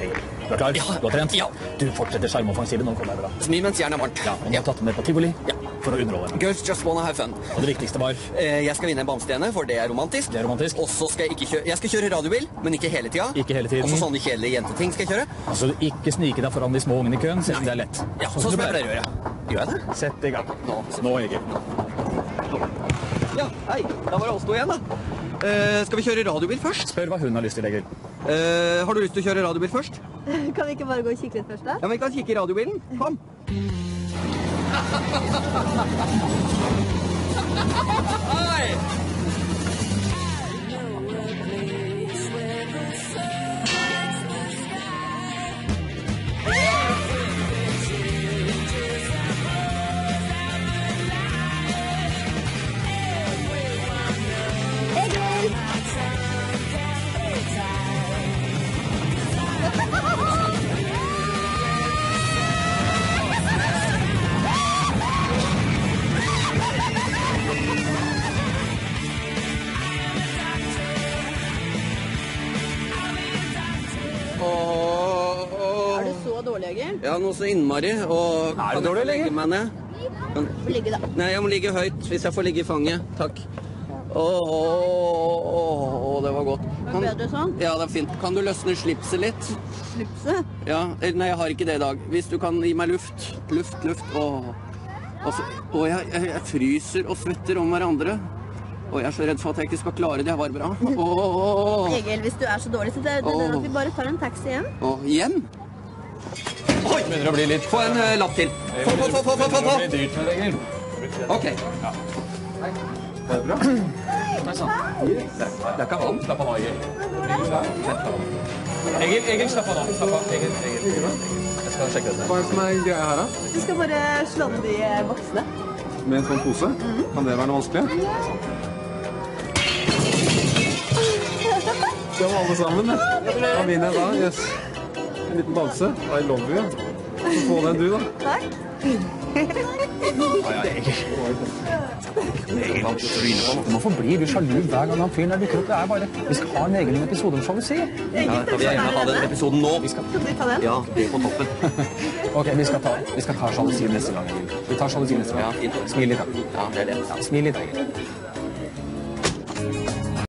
Egil. Du er klar? Ja. Du har trent? Ja. Du fortsetter skjermoffensiven, nå kommer jeg bra. Smi mens jernet er varmt. Ja, og du har tatt den med på Tivoli? Ja. For å underholde henne. Girls just wanna have fun. Og det viktigste var? Jeg skal vinne en bamstjerne, for det er romantisk. Det er romantisk. Og så skal jeg skal kjøre radiobil, men ikke hele tida. Ikke hele tiden. Og så sånne kjedelige jenteting skal jeg kjøre. Altså, ikke snike deg foran de små ungene i køen, selv om det er lett. Ja, sånn som jeg pleier å gjøre. Gjør jeg det? Sett i gang. Nå, Egil. Ja, hei. Da var det oss to igjen, da. Skal vi kjøre radiobil først? Spør hva hun har lyst til, Egil. Har du lyst til å kjøre radiobil først? Kan vi ikke bare gå og kikke litt først, da? Ja, men vi kan kikke i radiobilen. Kom. Hei! Er du så dårlig, Egil? Ja, noe så innmari. Og Er du dårlig, eller? meg ned? Få ligge, da. Nei, jeg må ligge høyt hvis jeg får ligge i fanget. Takk. Det var godt. Var det bedre sånn? Ja, det er fint. Kan du løsne slipset litt? Slipset? Ja, nei, jeg har ikke det i dag. Hvis du kan gi meg luft. Luft. Jeg fryser og svetter om hverandre. Og jeg er så redd for at jeg ikke skal klare det. Jeg var bra. Egil, hvis du er så dårlig, så det er at vi bare tar en taxi hjem. Hjem? Oi! Begynner å bli litt... Få en lapp til. Få. Det blir dyrt med det, Egil. Ok. Er det bra? Nei, sånn. Det er ikke vann. Slapp av nå, Egil. Egil, slapp av nå. Slapp av. Egil. Jeg skal sjekke dette. Hva er det som er greia her, da? Du skal bare slå ned de voksne. Med en sånn pose? Kan det være noe vanskelig? Det var alle sammen, det. Hva vinner jeg da? Yes. En liten bamse. I love you. Så få den du, da. Takk. Hvorfor blir du sjalu hver gang han fyren der dukker opp? Det er bare... Vi skal ha en egen episode om sjalusi. Ja, vi er gjerne ha den episoden nå. Skal vi ta den? Ja, det er på toppen. Ok, vi skal ta sjalusi neste gang, Egil. Vi tar sjalusi neste gang. Ja, fint. Smil litt, da. Ja, det er det. Ja, smil litt, Egil.